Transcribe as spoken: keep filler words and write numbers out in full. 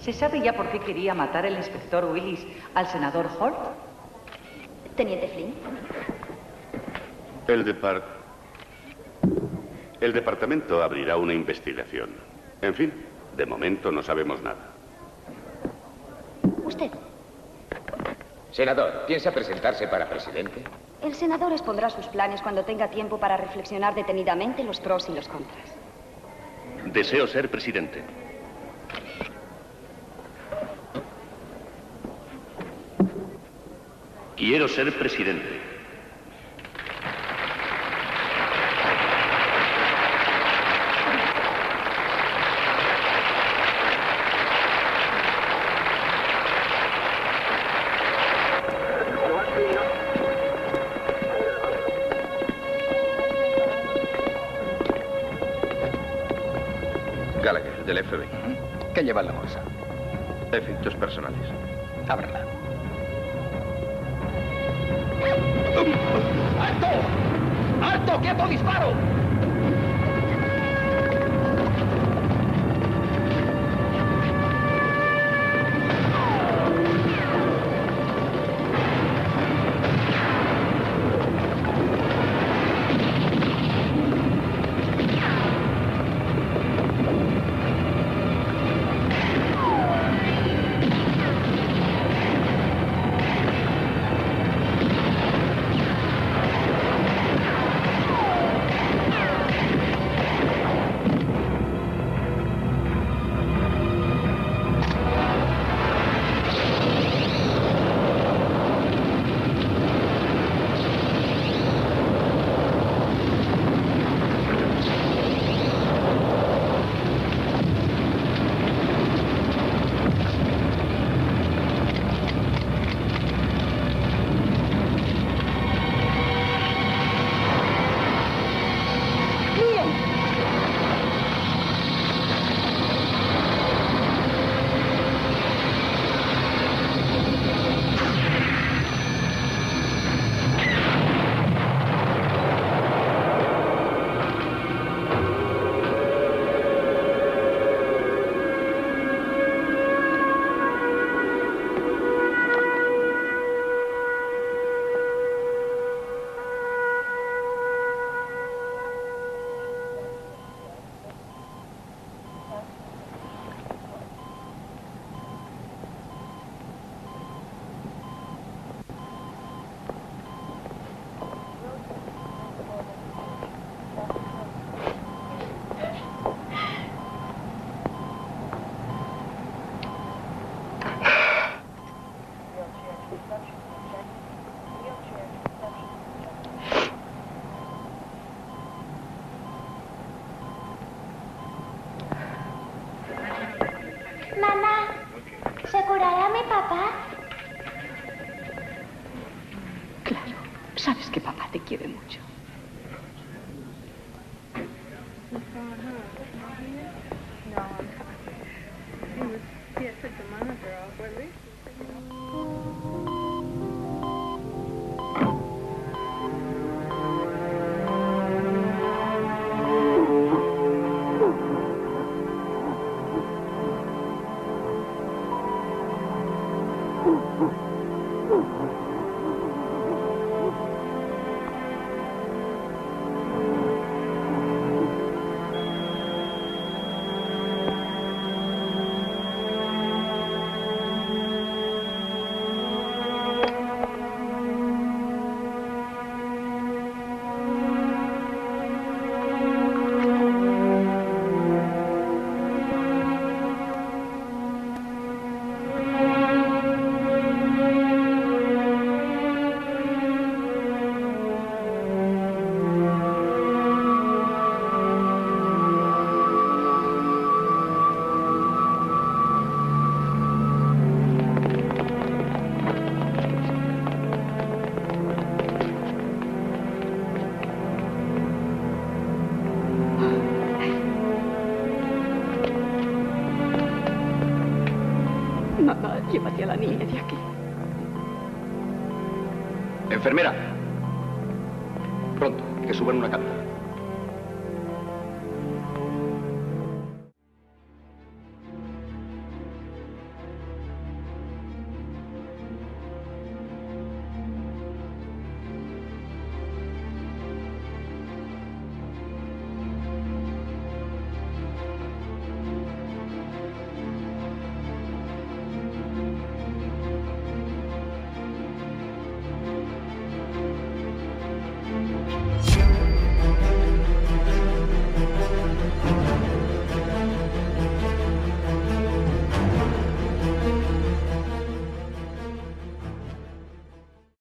¿Se sabe ya por qué quería matar el inspector Willis al senador Holt? Teniente Flynn. El depart... El departamento abrirá una investigación. En fin, de momento no sabemos nada. Usted. Senador, ¿piensa presentarse para presidente? El senador expondrá sus planes cuando tenga tiempo para reflexionar detenidamente los pros y los contras. Deseo ser presidente. Quiero ser presidente. Gallagher, del F B I. ¿Qué lleva en la bolsa? Efectos personales. Ábrela. ¡Alto! ¡Alto! ¡Quieto! ¡Disparo! Sabes que papá te quiere mucho. Mamá, llévate a la niña de aquí. Enfermera. Pronto, que suban una cama.